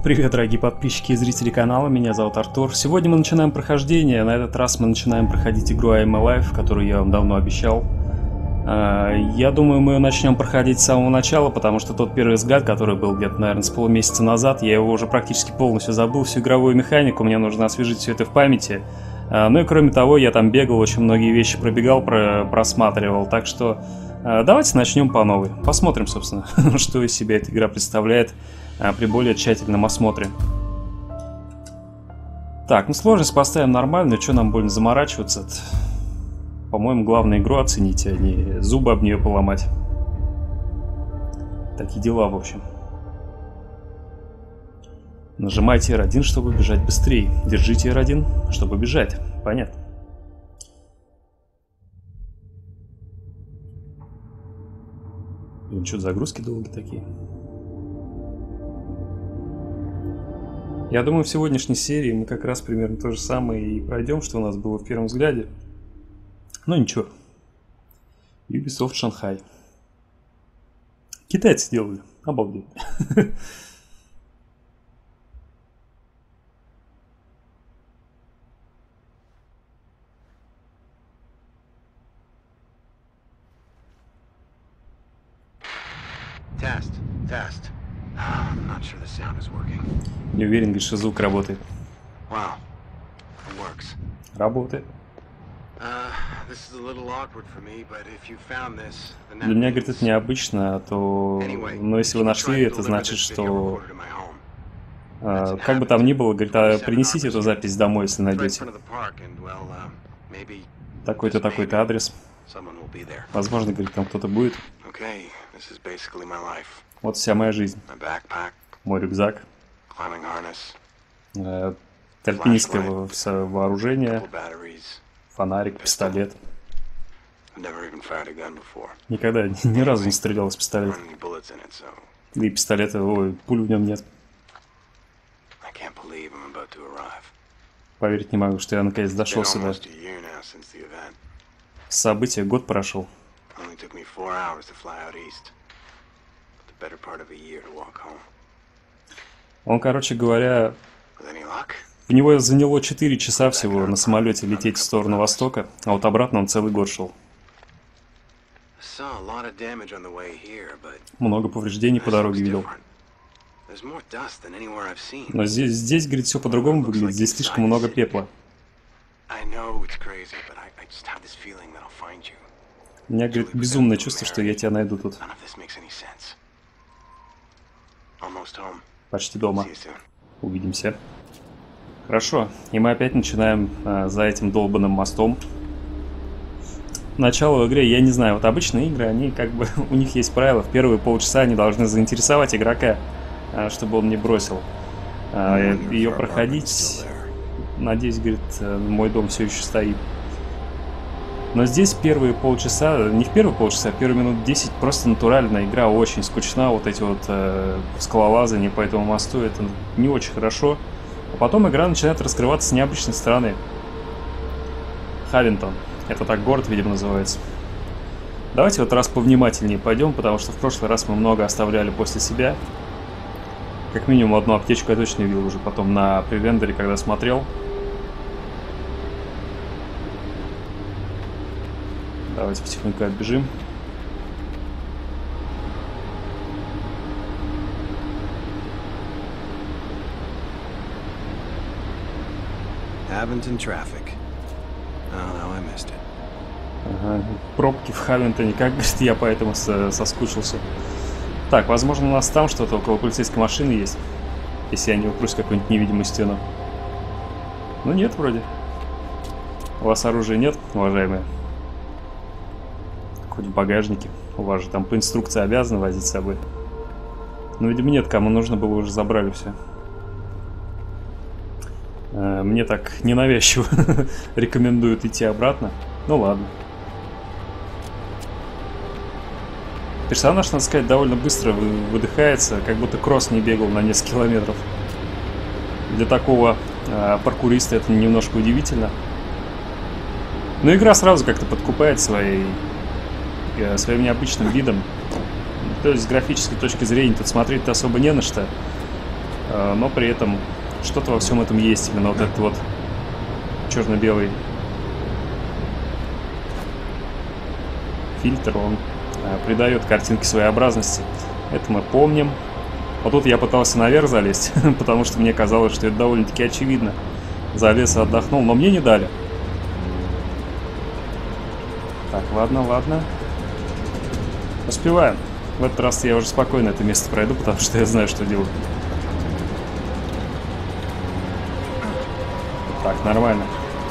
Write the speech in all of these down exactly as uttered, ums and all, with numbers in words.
Привет, дорогие подписчики и зрители канала, меня зовут Артур. Сегодня мы начинаем прохождение, на этот раз мы начинаем проходить игру I Am Alive, которую я вам давно обещал. Я думаю, мы начнем проходить с самого начала, потому что тот первый взгляд, который был где-то, наверное, с полумесяца назад, я его уже практически полностью забыл, всю игровую механику, мне нужно освежить все это в памяти. Ну и кроме того, я там бегал, очень многие вещи пробегал, просматривал, так что давайте начнем по новой. Посмотрим, собственно, что из себя эта игра представляет при более тщательном осмотре. Так, ну сложность поставим нормальную, что нам больно заморачиваться? По-моему, главное игру оценить, а не зубы об нее поломать. Такие дела, в общем. Нажимайте эр один, чтобы бежать быстрее. Держите эр один, чтобы бежать. Понятно. Блин, что-то загрузки долгие такие. Я думаю, в сегодняшней серии мы как раз примерно то же самое и пройдем, что у нас было в первом взгляде. Но ничего. Ubisoft Шанхай. Китайцы сделали. Обалдеть. Test, test. I'm not sure the sound is working. Не уверен, говорит, что звук работает. Wow, it works. Работает. Uh, this is a little awkward for me, but if you found this, then that Для меня, говорит, means... это необычно, то... Anyway, Но если вы if you нашли, try to это deliver значит, this video что... recorded in my home, а, that's как бы там ни было, говорит, а happened принесите эту запись домой, если right in найдете. front of the park, and, well, uh, maybe Такой-то, just такой-то maybe адрес. someone will be there. Возможно, говорит, там кто-то будет. Okay, this is basically my life. Вот вся моя жизнь. My backpack, Мой рюкзак. climbing harness, Э, альпинистское во- всё вооружение. couple batteries. Фонарик, пистолет. I've never even fired a gun before. Никогда ни, ни разу не стрелял из There пистолета. aren't any bullets in it, so Да и пистолета, ой, пуль в нем нет. I can't believe I'm about to arrive. Поверить не могу, что я наконец It's been дошел сюда. almost a year now since the event. События год прошел. Only took me four hours to fly out east. But the better part of a year to walk home. Он, короче говоря, With any luck, у него заняло четыре часа всего на самолете лететь в сторону востока, а вот обратно он целый год шел. I saw a lot of damage on the way here, but Много повреждений по this дороге looks видел. different. There's more dust than anywhere I've seen. Но здесь, здесь, говорит, все по-другому выглядит, здесь слишком много пепла. I know it's crazy, but I, I just have this feeling that I'll find you. У меня, говорит, безумное чувство, что я тебя найду тут. None of this makes any sense. Almost home. Почти дома. See you soon. Увидимся. Хорошо, и мы опять начинаем а, за этим долбанным мостом. Начало в игре, я не знаю, вот обычные игры, они как бы, у них есть правила, в первые полчаса они должны заинтересовать игрока, а, чтобы он не бросил. А, ее проходить, надеюсь, говорит, мой дом все еще стоит. Но здесь первые полчаса, не в первые полчаса, а первые минут десять просто натуральная игра, очень скучна, вот эти вот э, скалолазания по этому мосту, это не очень хорошо. А потом игра начинает раскрываться с необычной стороны. Хавинтон, это так город, видимо, называется. Давайте вот раз повнимательнее пойдем, потому что в прошлый раз мы много оставляли после себя. Как минимум одну аптечку я точно видел уже потом на превендере, когда смотрел. Давайте потихоньку отбежим. Haventon traffic. Oh no, I missed it. Ага, пробки в Хавинтоне, как, говорит, я поэтому со- соскучился. Так, возможно, у нас там что-то около полицейской машины есть. Если я не упрусь какую-нибудь невидимую стену. Ну нет, вроде. У вас оружия нет, уважаемые? Хоть в багажнике. У вас же там по инструкции обязаны возить с собой. Ну, видимо, нет, кому нужно было, уже забрали все. Э, Мне так ненавязчиво рекомендуют идти обратно. Ну ладно. Персонаж, надо сказать, довольно быстро вы- выдыхается, как будто кросс не бегал на несколько километров. Для такого э, паркуриста это немножко удивительно. Но игра сразу как-то подкупает своей, э, своим необычным видом. То есть с графической точки зрения тут смотреть-то особо не на что. но при этом что-то во всем этом есть. Именно вот этот вот черно-белый фильтр, он придает картинке своеобразности. Это мы помним. Вот тут я пытался наверх залезть, потому что мне казалось, что это довольно-таки очевидно. Залез и отдохнул, но мне не дали. Так, ладно, ладно. Успеваем. В этот раз я уже спокойно это место пройду, потому что я знаю, что делать. Так, нормально.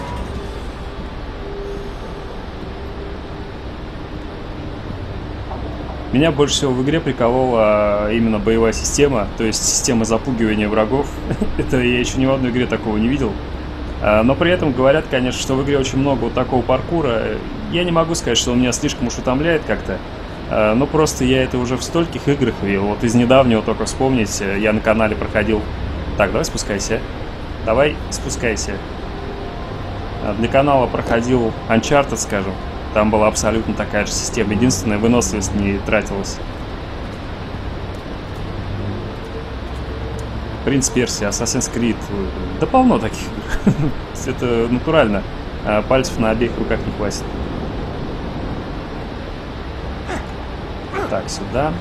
Меня больше всего в игре приколола именно боевая система, то есть система запугивания врагов. Это я еще ни в одной игре такого не видел. Но при этом говорят, конечно, что в игре очень много вот такого паркура. Я не могу сказать, что он меня слишком уж утомляет как-то. Но просто я это уже в стольких играх видел. Вот из недавнего только вспомнить, я на канале проходил... Так, давай спускайся. Давай спускайся. Для канала проходил Uncharted, скажем. Там была абсолютно такая же система. Единственная, выносливость не тратилась. Принц Персия, Assassin's Creed. Да полно таких игр. Это натурально. Пальцев на обеих руках не хватит. Так, сюда.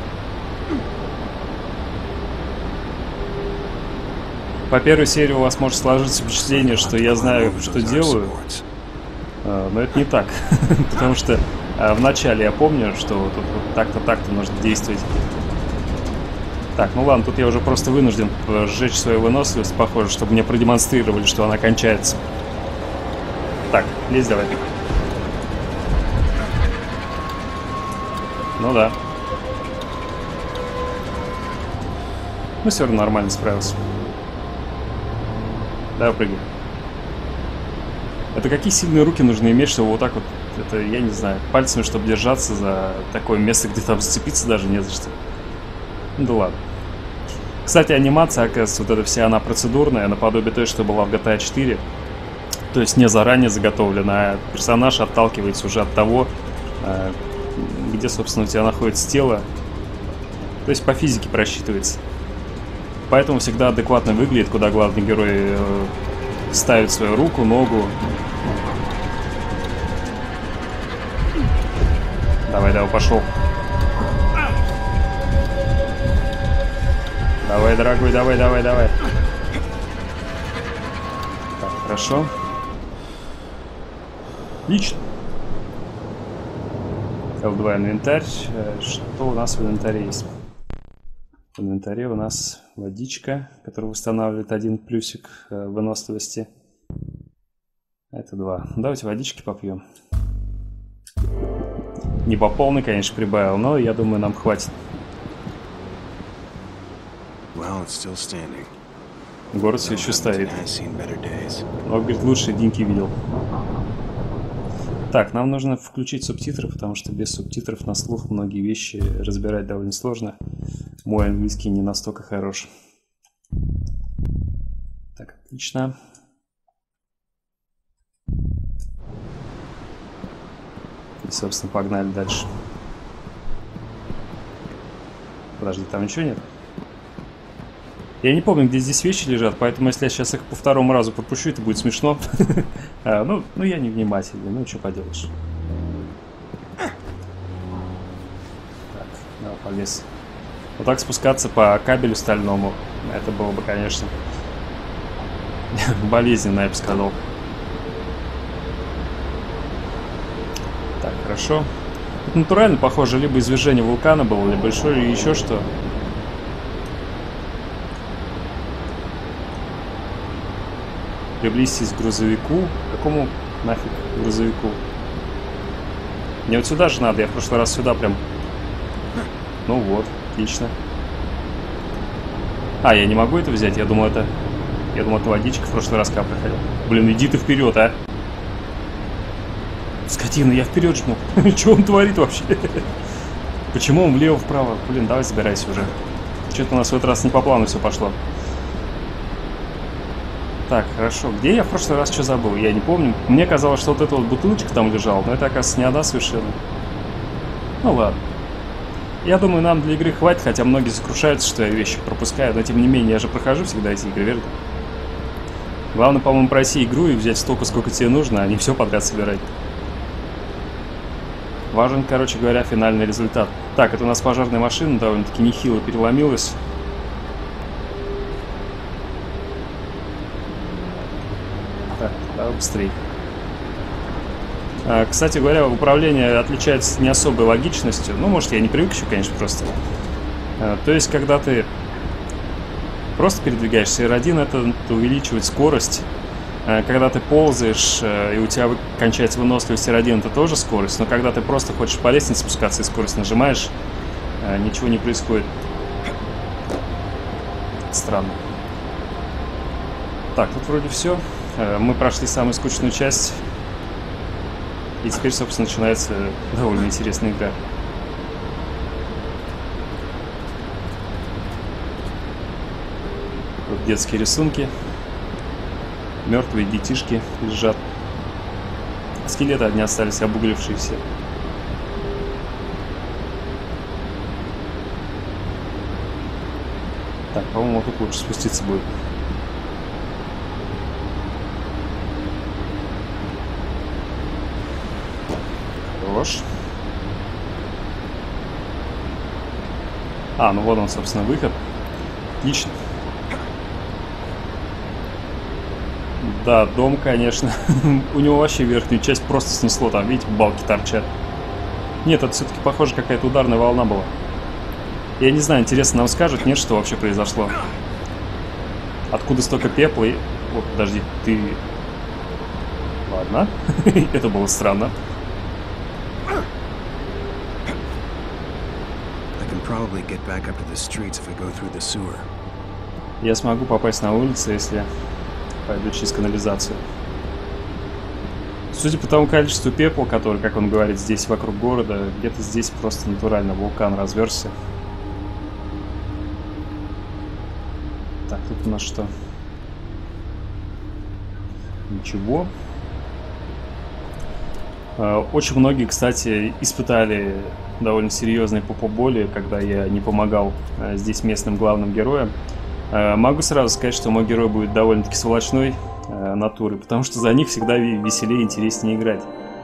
По первой серии у вас может сложиться впечатление, что я знаю, что делаю. Но это не так. Потому что вначале я помню, что вот, вот так-то, так-то нужно действовать. Так, ну ладно, тут я уже просто вынужден сжечь свою выносливость, похоже, чтобы мне продемонстрировали, что она кончается. Так, лезь давай. Ну да. Ну все равно нормально справился. Давай прыгай. Это какие сильные руки нужно иметь, чтобы вот так вот, это, я не знаю, пальцами, чтобы держаться за такое место, где там зацепиться даже не за что. Ну да ладно. Кстати, анимация, оказывается, вот эта вся, она процедурная, наподобие той, что была в джи ти эй четыре. То есть не заранее заготовлена, а персонаж отталкивается уже от того, где, собственно, у тебя находится тело. То есть по физике просчитывается. Поэтому всегда адекватно выглядит, куда главный герой ставит свою руку, ногу. Давай, давай, пошел. Давай, дорогой, давай, давай, давай. Так, хорошо. Отлично. эл два инвентарь. Что у нас в инвентаре есть? В инвентаре у нас водичка, которая восстанавливает один плюсик выносливости. Это два. Давайте водички попьем. Не по полной, конечно, прибавил, но я думаю, нам хватит. Город все еще стоит. Но, говорит, лучшие деньки видел. Так, нам нужно включить субтитры, потому что без субтитров на слух многие вещи разбирать довольно сложно. Мой английский не настолько хорош. Так, отлично. И, собственно, погнали дальше. Подожди, там ничего нет? Я не помню, где здесь вещи лежат, поэтому если я сейчас их по второму разу пропущу, это будет смешно. а, ну, ну, я невнимательный, ну, что поделаешь. Так, давай, полез. Вот так спускаться по кабелю стальному, это было бы, конечно, болезненно, я бы сказал. Так, хорошо. Это натурально похоже, либо извержение вулкана было, либо большое, еще что. Приблизьтесь к грузовику. Какому нафиг грузовику? Мне вот сюда же надо, я в прошлый раз сюда прям... Ну вот, отлично. А, я не могу это взять, я думал это... Я думал, это водичка в прошлый раз как проходил. Блин, иди ты вперед, а! Скотина, я вперед жму. Что он творит вообще? Почему он влево-вправо? Блин, давай забирайся уже. Что-то у нас в этот раз не по плану все пошло. Так, хорошо. Где я в прошлый раз что забыл? Я не помню. Мне казалось, что вот эта вот бутылочка там лежала, но это, оказывается, не она совершенно. Ну ладно. Я думаю, нам для игры хватит, хотя многие сокрушаются, что я вещи пропускаю, но тем не менее, я же прохожу всегда эти игры, верно? Главное, по-моему, пройти игру и взять столько, сколько тебе нужно, а не все подряд собирать. Важен, короче говоря, финальный результат. Так, это у нас пожарная машина довольно-таки нехило переломилась. Так, давай быстрее. Кстати говоря, управление отличается не особой логичностью. Ну, может, я не привык еще, конечно, просто. То есть, когда ты просто передвигаешься, эр один, это, это увеличивает скорость. Когда ты ползаешь, и у тебя кончается выносливость, эр один, это тоже скорость. Но когда ты просто хочешь по лестнице спускаться и скорость нажимаешь, ничего не происходит. Странно. Так, тут вроде все. Мы прошли самую скучную часть. И теперь, собственно, начинается довольно интересная игра. Тут детские рисунки. Мертвые детишки лежат. Скелеты одни остались обуглившиеся. Так, по-моему, тут лучше спуститься будет. Хорош. А, ну вот он, собственно, выход. Отлично. Да, дом, конечно. У него вообще верхнюю часть просто снесло. Там, видите, балки торчат. Нет, это все-таки, похоже, какая-то ударная волна была. Я не знаю, интересно, нам скажут, нет, что вообще произошло? Откуда столько пепла и... Вот, подожди, ты... Ладно. Это было странно. Я смогу попасть на улицу, если пойду через канализацию. Судя по тому количеству пепла, который, как он говорит, здесь вокруг города, где-то здесь просто натурально вулкан разверзся. Так, тут у нас что? Ничего. Очень многие, кстати, испытали довольно серьезные попоболи, когда я не помогал здесь местным главным героям. Могу сразу сказать, что мой герой будет довольно-таки сволочной натуры, потому что за них всегда веселее и интереснее играть.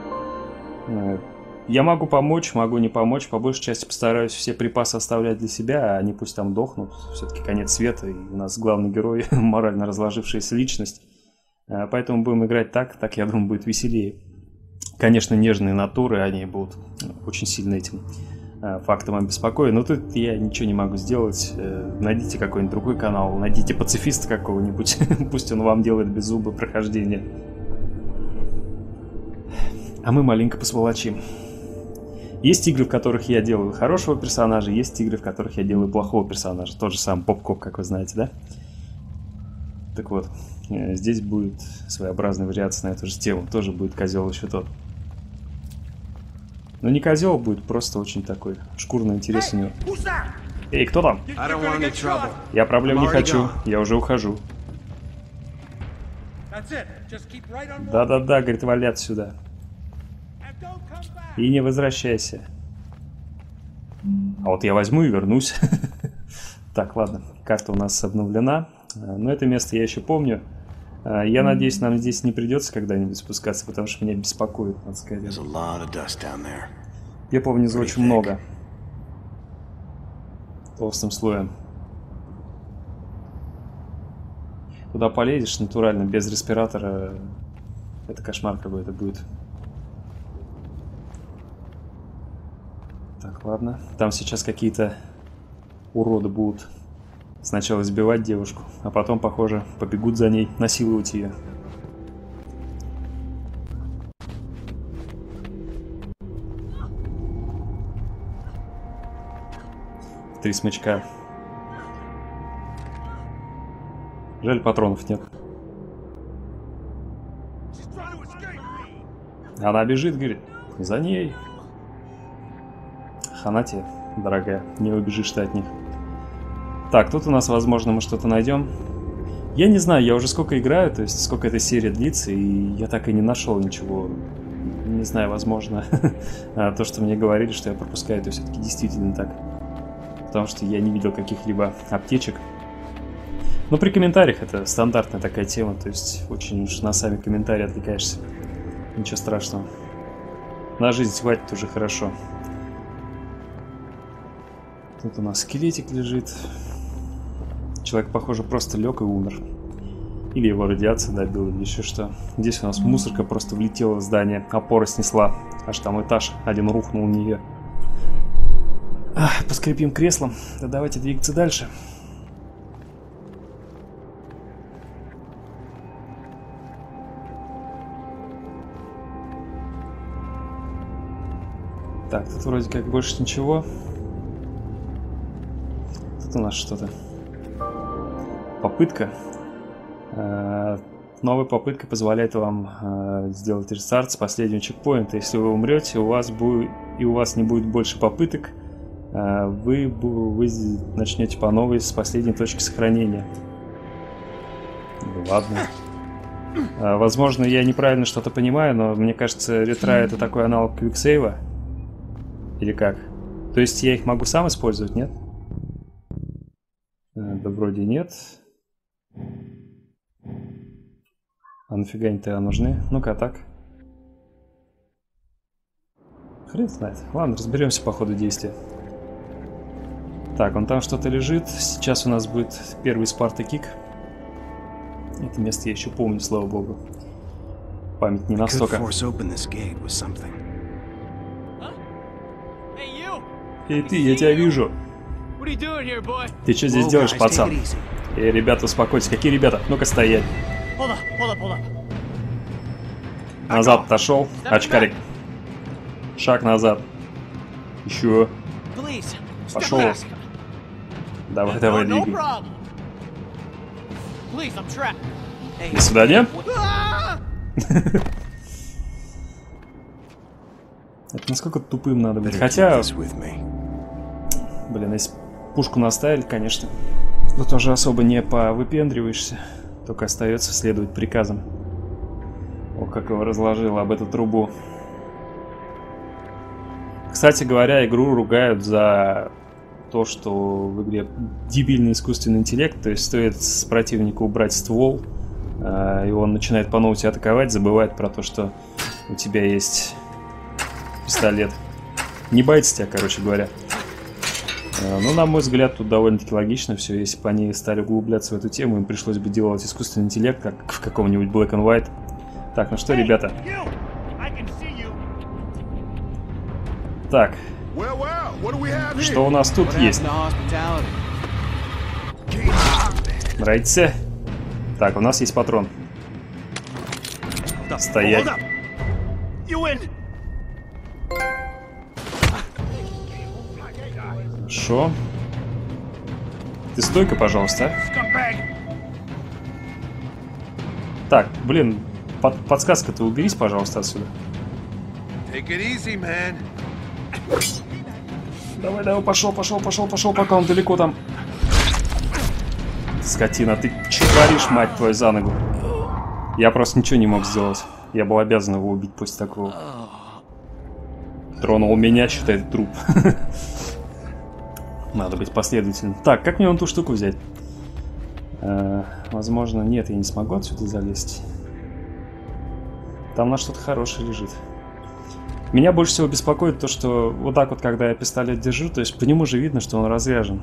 Я могу помочь, могу не помочь. По большей части постараюсь все припасы оставлять для себя, а они пусть там дохнут. Все-таки конец света, и у нас главный герой морально разложившаяся личность. Поэтому будем играть так, так, я думаю, будет веселее. Конечно, нежные натуры, они будут очень сильно этим фактом обеспокоены. Но тут я ничего не могу сделать. Найдите какой-нибудь другой канал, найдите пацифиста какого-нибудь. Пусть он вам делает без зуба прохождение. А мы маленько посволочим. Есть игры, в которых я делаю хорошего персонажа, есть игры, в которых я делаю плохого персонажа. Тот же самый Попкоп, как вы знаете, да? Так вот, здесь будет своеобразная вариация на эту же тему. Тоже будет козел еще тот. Но не козел, будет просто очень такой шкурный интерес у него. Эй, кто там? Я проблем не хочу, я уже ухожу. Да-да-да, говорит, вали отсюда. И не возвращайся. А вот я возьму и вернусь. Так, ладно, карта у нас обновлена. Но это место я еще помню. Я надеюсь, нам здесь не придется когда-нибудь спускаться, потому что меня беспокоит, надо сказать. Пепла внизу очень много. Толстым слоем. Туда полезешь натурально, без респиратора. Это кошмар какой-то будет. Так, ладно. Там сейчас какие-то уроды будут сначала избивать девушку, а потом, похоже, побегут за ней, насиловать ее. Три смычка. Жаль, патронов нет. Она бежит, говорит, за ней. Хана тебе, дорогая, не убежишь ты от них. Так, тут у нас, возможно, мы что-то найдем. Я не знаю, я уже сколько играю, то есть сколько эта серия длится, и я так и не нашел ничего не знаю, возможно, то, что мне говорили, что я пропускаю, это все-таки действительно так. Потому что я не видел каких-либо аптечек. Но при комментариях это стандартная такая тема, то есть очень уж на сами комментарии отвлекаешься. Ничего страшного. На жизнь хватит уже хорошо. Тут у нас скелетик лежит. Человек, похоже, просто лег и умер. Или его радиация добила, или еще что. Здесь у нас мусорка просто влетела в здание, опора снесла. Аж там этаж один рухнул в нее. Ах, поскрипим креслом. Да давайте двигаться дальше. Так, тут вроде как больше ничего. Тут у нас что-то. Попытка. Э-э- новая попытка позволяет вам э- сделать рестарт с последнего чекпоинта. Если вы умрете, у вас будет и у вас не будет больше попыток, э- вы, вы начнете по новой с последней точки сохранения. Ну, ладно. Э- возможно, я неправильно что-то понимаю, но мне кажется, ретра это такой аналог квиксейва. Или как? То есть я их могу сам использовать, нет? Да вроде нет. А нафига они-то нужны? Ну-ка, так. Хрен знает. Ладно, разберемся по ходу действия. Так, вон там что-то лежит. Сейчас у нас будет первый Спарта-кик. Это место я еще помню, слава богу. Память не настолько. Эй ты, я тебя вижу. Ты что здесь делаешь, пацан? Эй, ребята, успокойтесь. Какие ребята? Ну-ка стоять. Назад отошел. Очкарик. Шаг назад. Еще. Пошел. Давай, давай, двигай. До свидания. Это насколько тупым надо быть. Хотя... Блин, если пушку наставили, конечно, то тоже особо не повыпендриваешься. Только остается следовать приказам. О, как его разложило об эту трубу. Кстати говоря, игру ругают за то, что в игре дебильный искусственный интеллект. То есть стоит с противника убрать ствол, и он начинает по новой тебя атаковать, забывает про то, что у тебя есть пистолет. Не боится тебя, короче говоря. Ну, на мой взгляд, тут довольно-таки логично все. Если бы они стали углубляться в эту тему, им пришлось бы делать искусственный интеллект, как в каком-нибудь Black and White. Так, ну что, ребята? Так. Что у нас тут есть? Нравится? Так, у нас есть патрон. Стоять. Хорошо. Ты стойка, пожалуйста, а? Так, блин, под, подсказка-то уберись, пожалуйста, отсюда. Easy, давай, давай, пошел, пошел, пошел, пошел, пока он далеко там. Скотина, ты че творишь, мать твою, за ногу? Я просто ничего не мог сделать. Я был обязан его убить после такого. Тронул меня, считай, труп. Надо быть последовательным. Так, как мне вон ту штуку взять? Э, возможно, нет, я не смогу отсюда залезть. Там на что-то хорошее лежит. Меня больше всего беспокоит то, что вот так вот, когда я пистолет держу, то есть по нему же видно, что он разряжен.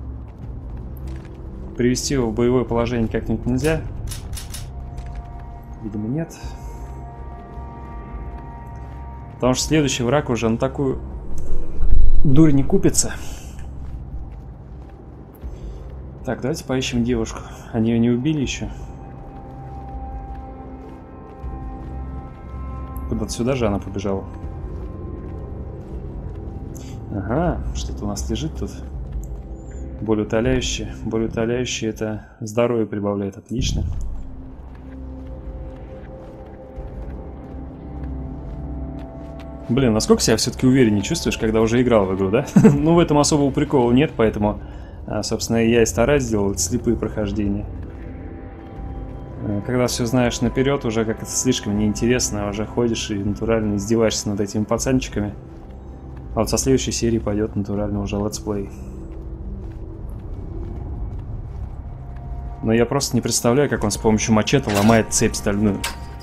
Привести его в боевое положение как-нибудь нельзя? Видимо, нет. Потому что следующий враг уже на такую дурь не купится. Так, давайте поищем девушку. Они ее не убили еще? Куда-то сюда же она побежала. Ага, что-то у нас лежит тут. Боль утоляющая. Боль утоляющая — это здоровье прибавляет. Отлично. Блин, насколько себя все-таки увереннее чувствуешь, когда уже играл в игру, да? Ну, в этом особого прикола нет, поэтому... А, собственно, я и стараюсь сделать слепые прохождения. Когда все знаешь наперед, уже как-то слишком неинтересно, уже ходишь и натурально издеваешься над этими пацанчиками. А вот со следующей серии пойдет натурально уже летсплей. Но я просто не представляю, как он с помощью мачете ломает цепь стальную.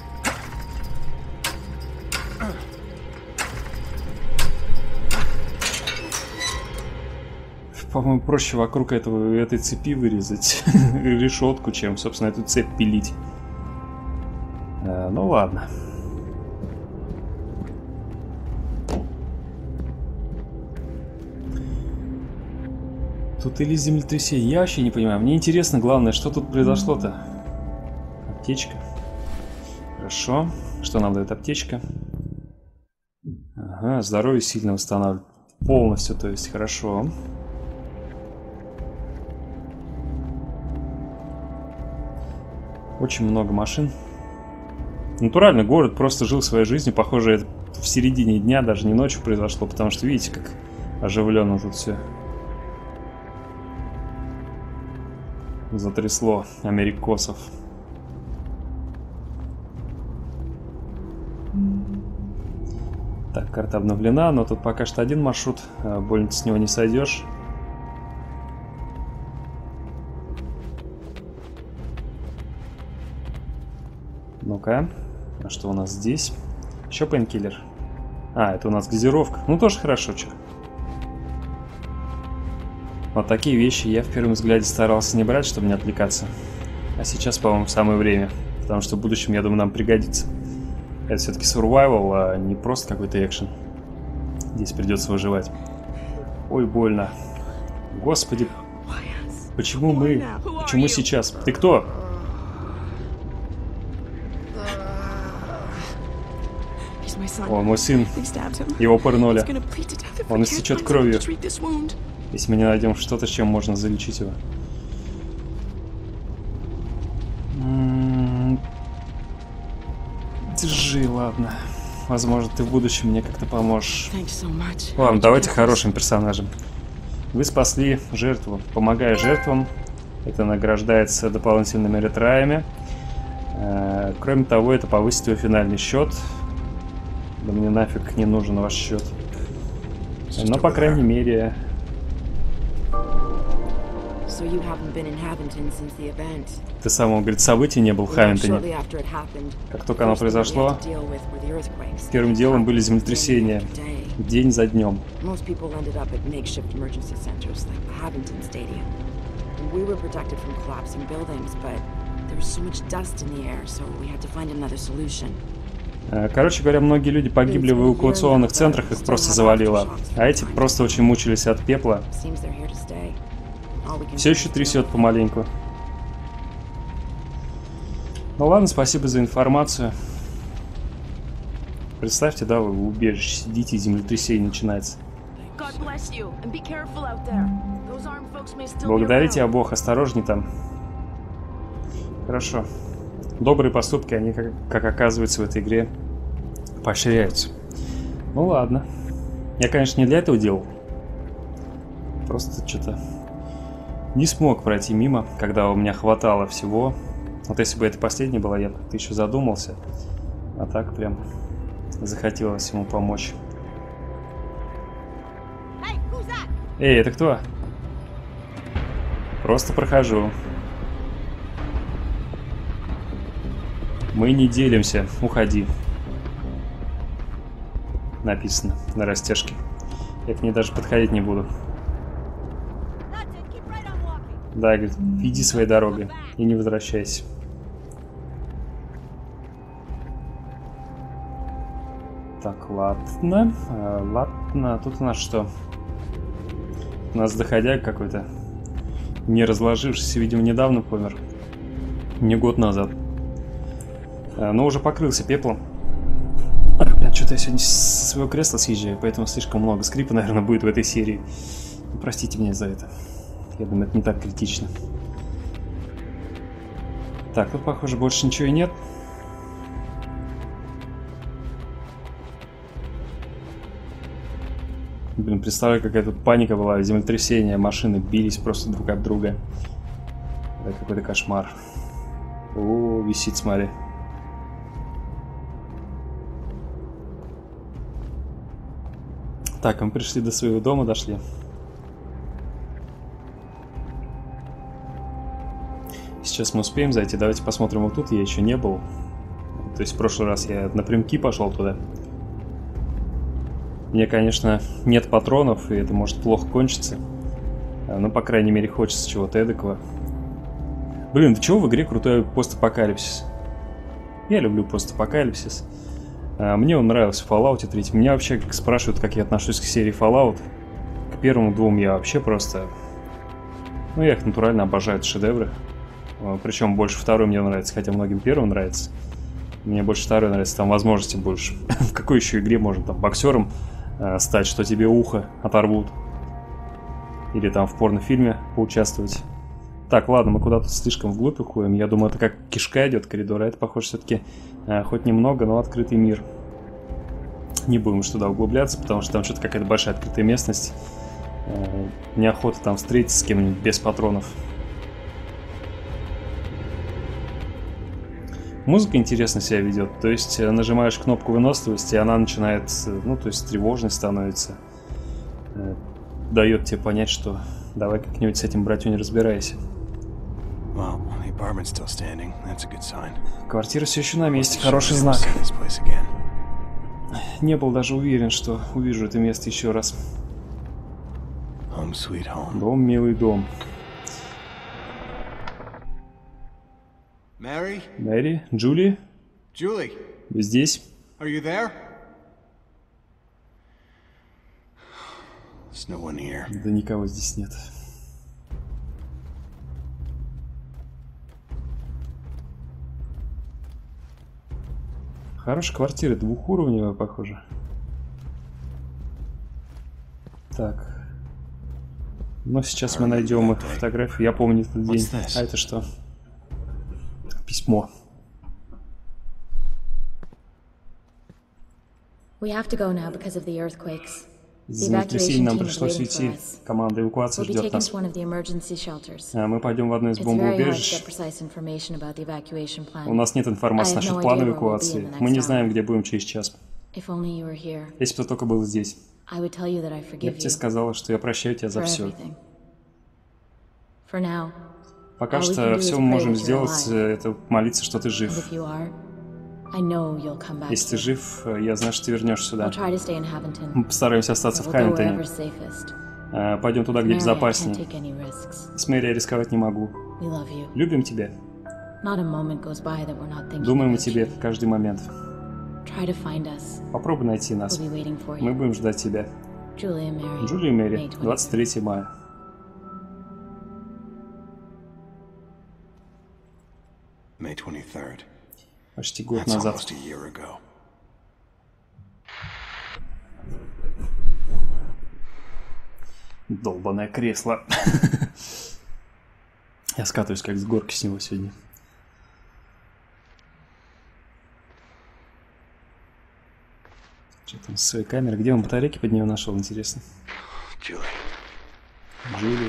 По-моему, проще вокруг этого, этой цепи вырезать решетку, чем, собственно, эту цепь пилить. А, ну ладно. Тут или землетрясение, я вообще не понимаю. Мне интересно, главное, что тут произошло-то. Аптечка. Хорошо. Что нам дает аптечка? Ага, здоровье сильно восстанавливает. Полностью, то есть, хорошо. Очень много машин. Натурально, город просто жил своей жизнью. Похоже, это в середине дня, даже не ночью произошло, потому что видите, как оживленно тут все. Затрясло америкосов. Так, карта обновлена, но тут пока что один маршрут. Больно с него не сойдешь. Ну-ка, а что у нас здесь? Еще пейнкиллер. А, это у нас газировка. Ну, тоже хорошо, чё. Вот такие вещи я в первом взгляде старался не брать, чтобы не отвлекаться. А сейчас, по-моему, самое время. Потому что в будущем, я думаю, нам пригодится. Это все-таки survival, а не просто какой-то экшен. Здесь придется выживать. Ой, больно. Господи. Почему мы... Почему сейчас? Ты кто? О, мой сын. Его пырнули. Он истечет кровью. Если мы не найдем что-то, с чем можно залечить его. М-м-м. Держи, ладно. Возможно, ты в будущем мне как-то поможешь. Ладно, давайте хорошим персонажем. Вы спасли жертву. Помогая жертвам, это награждается дополнительными ретраями. Э-э- кроме того, это повысит его финальный счет. Да мне нафиг не нужен ваш счет. Но, по крайней мере... Ты самого, говорит, события не был в Хавентоне. Как только оно произошло, первым делом были землетрясения. День за днем. Короче говоря, многие люди погибли в эвакуационных центрах, их просто завалило. А эти просто очень мучились от пепла. Все еще трясет помаленьку. Ну ладно, спасибо за информацию. Представьте, да, вы в убежище сидите, и землетрясение начинается. Благодари тебя, Бог, осторожней там. Хорошо. Добрые поступки, они, как, как оказывается, в этой игре поощряются. Ну ладно. Я, конечно, не для этого делал. Просто что-то не смог пройти мимо, когда у меня хватало всего. Вот если бы это последнее было, я как-то еще задумался. А так прям захотелось ему помочь. Эй, это кто? Просто прохожу. Мы не делимся. Уходи. Написано на растяжке. Я к ней даже подходить не буду. Да, говорит, иди своей дорогой и не возвращайся. Так, ладно. Ладно, тут у нас что? У нас доходяг какой-то. Не разложившийся, видимо, недавно помер. Не год назад. Но уже покрылся пеплом. Что-то я сегодня со своего кресла съезжаю, поэтому слишком много скрипа, наверное, будет в этой серии. Простите меня за это. Я думаю, это не так критично. Так, тут, похоже, больше ничего и нет. Блин, представляю, какая тут паника была, землетрясение, машины бились просто друг от друга. Это какой-то кошмар. О, висит, смотри. Так, мы пришли до своего дома, дошли. Сейчас мы успеем зайти. Давайте посмотрим вот тут. Я еще не был. То есть в прошлый раз я напрямки пошел туда. Мне, конечно, нет патронов, и это может плохо кончиться. Но, по крайней мере, хочется чего-то эдакого. Блин, да чего в игре крутой постапокалипсис? Я люблю постапокалипсис. Мне он нравился в Fallout три. Меня вообще спрашивают, как я отношусь к серии Fallout. К первым двум я вообще просто... Ну, я их натурально обожаю, это шедевры. Причем больше второй мне нравится, хотя многим первый нравится. Мне больше второй нравится, там возможностей больше. В какой еще игре можно там боксером э, стать, что тебе ухо оторвут? Или там в порнофильме поучаствовать? Так, ладно, мы куда-то слишком вглубь уходим. Я думаю, это как кишка идет коридор, а это, похоже, все-таки э, хоть немного, но открытый мир. Не будем уж туда углубляться, потому что там что-то какая-то большая открытая местность. Э, неохота там встретиться с кем-нибудь без патронов. Музыка интересно себя ведет, то есть нажимаешь кнопку выносливости, и она начинает, ну, то есть тревожной становится. Дает тебе понять, что давай как-нибудь с этим, братью, не разбирайся. Квартира все еще на месте, хороший знак. Не был даже уверен, что увижу это место еще раз. Дом, милый дом. Mary? Мэри? Джули? Julie? Вы здесь? Are you there? There's no one here. Да никого здесь нет. Хорошая квартира, двухуровневая, похоже. Так. Но сейчас мы найдем их фотографию. Я помню этот день. А это что? Письмо. Из-за землетрясения нам пришлось уйти. Команда эвакуации ждет нас. Мы пойдем в одно из бомбоубежищ. У нас нет информации насчет плана эвакуации. Мы не знаем, где будем через час. Если бы ты только был здесь, я бы тебе сказала, что я прощаю тебя за все. Пока что все мы можем сделать, это молиться, что ты жив. Если ты жив, я знаю, что ты вернешься сюда. Мы постараемся остаться в Хэмптоне. Пойдем туда, где безопаснее. С Мэри я рисковать не могу. Любим тебя. Думаем о тебе в каждый момент. Попробуй найти нас. Мы будем ждать тебя. Джули и Мэри, двадцать третьего мая. May twenty-third. Почти год назад. Долбаное кресло. Я скатываюсь как с горки с него сегодня. Что там с своей камерой? Где он батарейки под нее нашел, интересно? Julie. Джули.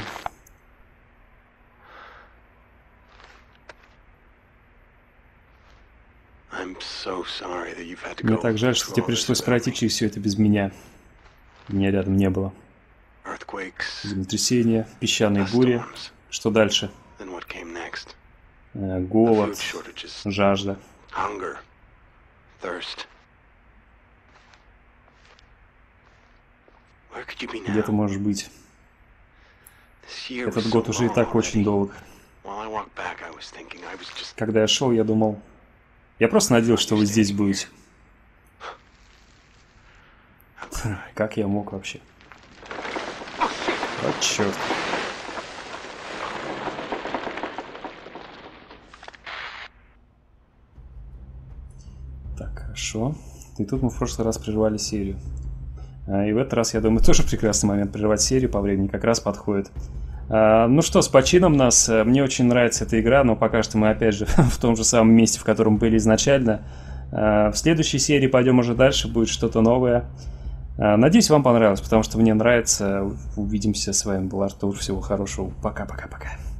Мне так жаль, что тебе пришлось пройти через все это без меня. Меня рядом не было. Землетрясение, песчаные бури. Что дальше? Голод, жажда. Где ты можешь быть? Этот год уже и так очень долг. Когда я шел, я думал... Я просто надеялся, что вы здесь будете. Как я мог вообще? Вот черт. Так, хорошо. И тут мы в прошлый раз прервали серию. И в этот раз, я думаю, тоже прекрасный момент прервать серию по времени, как раз подходит. Ну что, с почином нас. Мне очень нравится эта игра, но пока что мы опять же в том же самом месте, в котором были изначально. В следующей серии пойдем уже дальше, будет что-то новое. Надеюсь, вам понравилось, потому что мне нравится. Увидимся. С вами был Артур. Всего хорошего. Пока-пока-пока.